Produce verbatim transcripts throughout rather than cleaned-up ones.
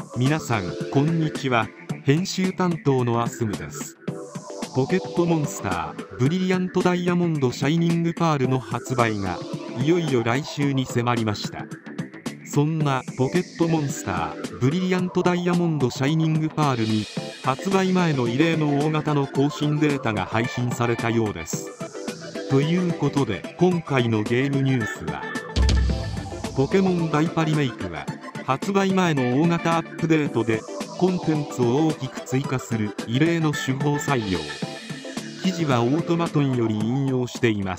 皆さんこんにちは。編集担当のアスムです。ポケットモンスターブリリアントダイヤモンドシャイニングパールの発売がいよいよ来週に迫りました。そんなポケットモンスターブリリアントダイヤモンドシャイニングパールに発売前の異例の大型の更新データが配信されたようです。ということで今回のゲームニュースは、ポケモンダイパリメイクは発売前の大型アップデートでコンテンツを大きく追加する異例の手法採用。記事はオートマトンより引用しています。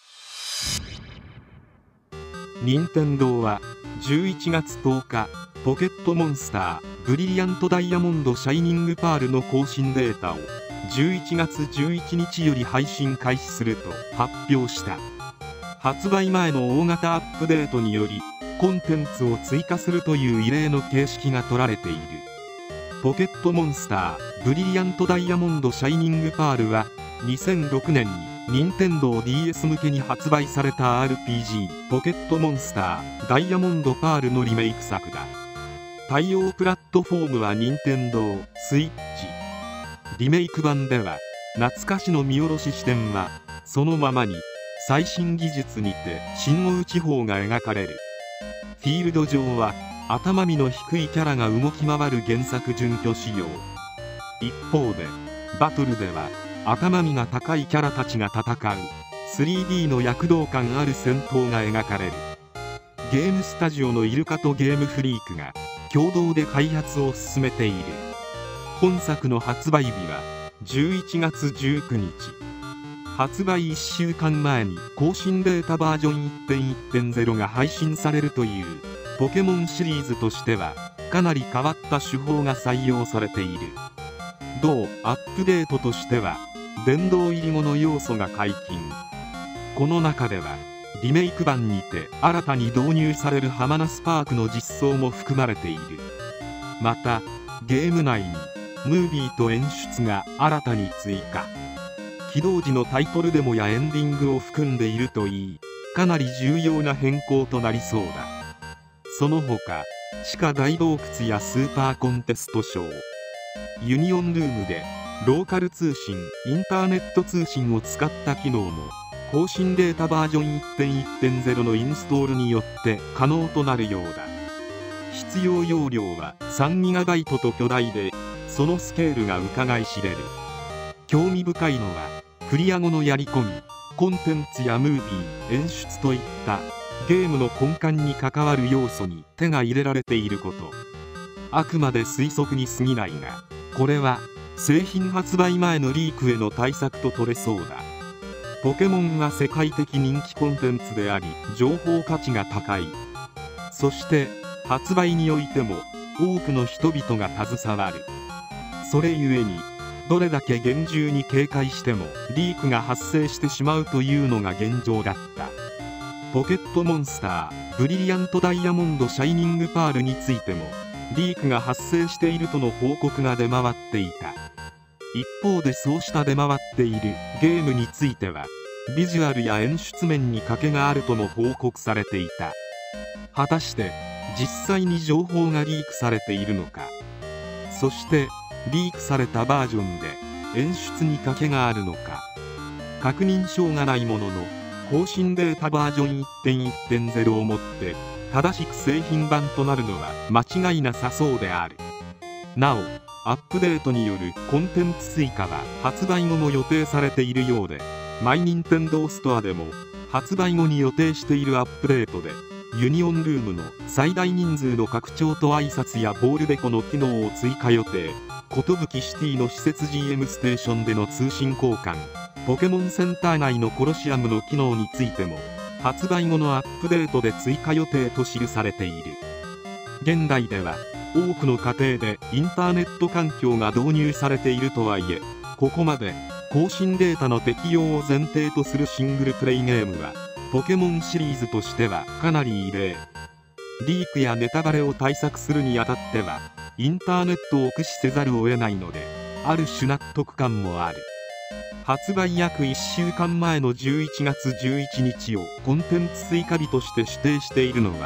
任天堂はじゅういちがつとおか、ポケットモンスターブリリアントダイヤモンドシャイニングパールの更新データをじゅういちがつじゅういちにちより配信開始すると発表した。発売前の大型アップデートによりコンテンツを追加するという異例の形式が取られている。ポケットモンスターブリリアントダイヤモンドシャイニングパールはにせんろくねんに任天堂 ディーエス 向けに発売された アールピージー ポケットモンスターダイヤモンドパールのリメイク作だ。対応プラットフォームは任天堂スイッチ。リメイク版では懐かしの見下ろし視点はそのままに最新技術にて新大地方が描かれる。フィールド上は頭身の低いキャラが動き回る原作準拠仕様。一方でバトルでは頭身が高いキャラたちが戦う スリーディー の躍動感ある戦闘が描かれる。ゲームスタジオのイルカとゲームフリークが共同で開発を進めている。本作の発売日はじゅういちがつじゅうくにち。発売いっしゅうかんまえに更新データバージョン いってんいってんゼロ が配信されるというポケモンシリーズとしてはかなり変わった手法が採用されている。同アップデートとしては殿堂入り後の要素が解禁。この中ではリメイク版にて新たに導入されるハマナスパークの実装も含まれている。またゲーム内にムービーと演出が新たに追加。起動時のタイトルデモやエンディングを含んでいるといい、かなり重要な変更となりそうだ。その他地下大洞窟やスーパーコンテストショー、ユニオンルームでローカル通信インターネット通信を使った機能も更新データバージョン いってんいってんゼロ のインストールによって可能となるようだ。必要容量は さんギガバイト と巨大で、そのスケールが伺い知れる。興味深いのはクリア後のやり込み、コンテンツやムービー、演出といったゲームの根幹に関わる要素に手が入れられていること。あくまで推測に過ぎないが、これは製品発売前のリークへの対策と取れそうだ。ポケモンは世界的人気コンテンツであり情報価値が高い。そして発売においても多くの人々が携わる。それゆえにどれだけ厳重に警戒してもリークが発生してしまうというのが現状だった。ポケットモンスターブリリアントダイヤモンドシャイニングパールについてもリークが発生しているとの報告が出回っていた。一方でそうした出回っているゲームについてはビジュアルや演出面に欠けがあるとも報告されていた。果たして実際に情報がリークされているのか。そしてリークされたバージョンで演出に欠けがあるのか。確認証がないものの更新データバージョン いってんいってんゼロ をもって正しく製品版となるのは間違いなさそうである。なおアップデートによるコンテンツ追加は発売後も予定されているようで、マイニンテンドーストアでも発売後に予定しているアップデートでユニオンルームの最大人数の拡張と挨拶やボールデコの機能を追加予定。寿シティの施設 ジーエム ステーションでの通信交換、ポケモンセンター内のコロシアムの機能についても発売後のアップデートで追加予定と記されている。現代では多くの家庭でインターネット環境が導入されているとはいえ、ここまで更新データの適用を前提とするシングルプレイゲームはポケモンシリーズとしてはかなり異例。リークやネタバレを対策するにあたってはインターネットを駆使せざるを得ないので、ある種納得感もある。発売約いっしゅうかんまえのじゅういちがつじゅういちにちをコンテンツ追加日として指定しているのは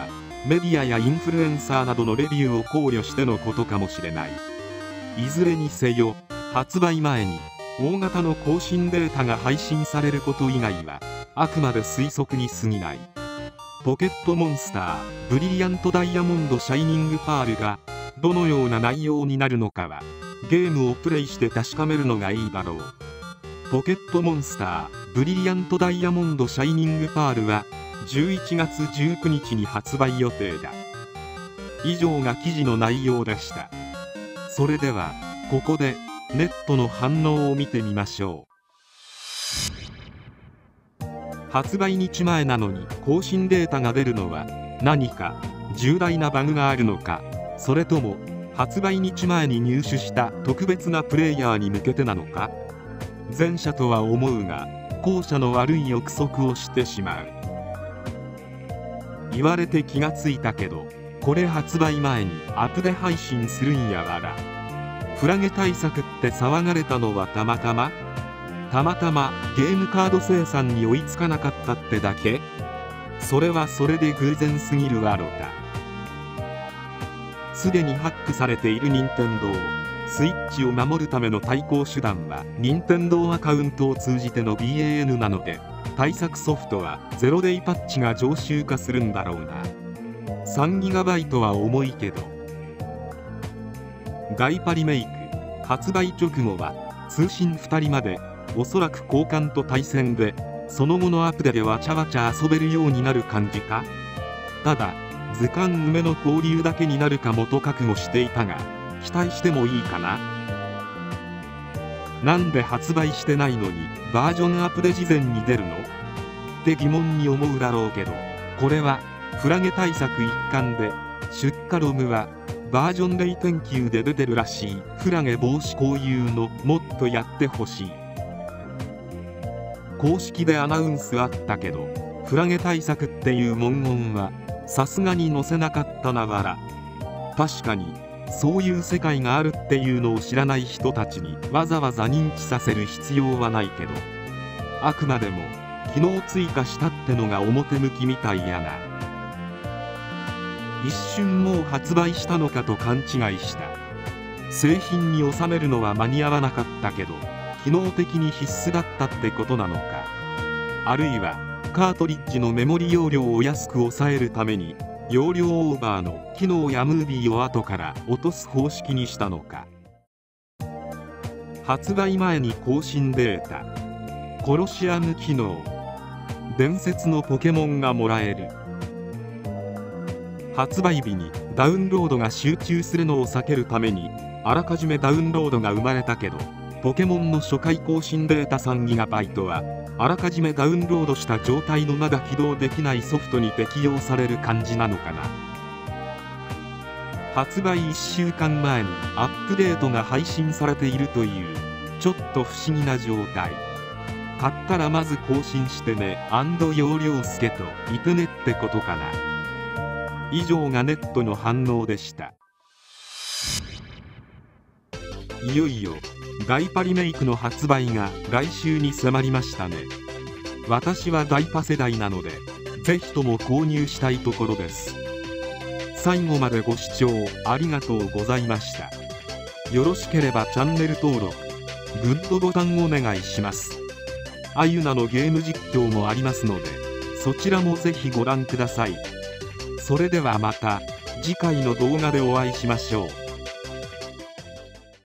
メディアやインフルエンサーなどのレビューを考慮してのことかもしれない。いずれにせよ発売前に大型の更新データが配信されること以外はあくまで推測に過ぎない。ポケットモンスターブリリアントダイヤモンドシャイニングパールがどのような内容になるのかはゲームをプレイして確かめるのがいいだろう。ポケットモンスターブリリアントダイヤモンドシャイニングパールはじゅういちがつじゅうくにちに発売予定だ。以上が記事の内容でした。それではここでネットの反応を見てみましょう。発売日前なのに更新データが出るのは何か重大なバグがあるのか、それとも発売日前に入手した特別なプレイヤーに向けてなのか。前者とは思うが後者の悪い憶測をしてしまう。言われて気がついたけどこれ発売前にアプデ配信するんやわら。フラゲ対策って騒がれたのはたまたまたまたまゲームカード生産に追いつかなかったってだけ。それはそれで偶然すぎるわろた。すでにハックされている任天堂スイッチを守るための対抗手段は任天堂アカウントを通じての ビーエーエヌ なので、対策ソフトはゼロデイパッチが常習化するんだろうな。さんギガバイトは重いけど。ガイパリメイク発売直後は通信ふたりまでおそらく交換と対戦で、その後のアップデでわちゃわちゃ遊べるようになる感じか。ただ図鑑埋めの交流だけになるかもと覚悟していたが、期待してもいいかな。なんで発売してないのにバージョンアップで事前に出るのって疑問に思うだろうけど、これはフラゲ対策一環で出荷ログはバージョン ゼロてんきゅう で出てるらしい。フラゲ防止交流のもっとやってほしい。公式でアナウンスあったけどフラゲ対策っていう文言はさすがに載せなかったなわら。確かにそういう世界があるっていうのを知らない人たちにわざわざ認知させる必要はないけど、あくまでも機能追加したってのが表向きみたいやな。一瞬もう発売したのかと勘違いした。製品に収めるのは間に合わなかったけど機能的に必須だったってことなのか。あるいはカートリッジのメモリ容量を安く抑えるために容量オーバーの機能やムービーを後から落とす方式にしたのか。発売前に更新データ。コロシアム機能。伝説のポケモンがもらえる。発売日にダウンロードが集中するのを避けるためにあらかじめダウンロードが生まれたけど、ポケモンの初回更新データ さんギガバイト はあらかじめダウンロードした状態のまだ起動できないソフトに適用される感じなのかな。発売いっしゅうかんまえにアップデートが配信されているというちょっと不思議な状態。買ったらまず更新してね&容量すけといてねってことかな。以上がネットの反応でした。いよいよガイパリメイクの発売が来週に迫りましたね。私はガイパ世代なのでぜひとも購入したいところです。最後までご視聴ありがとうございました。よろしければチャンネル登録グッドボタンお願いします。あゆなのゲーム実況もありますのでそちらもぜひご覧ください。それではまた次回の動画でお会いしましょう。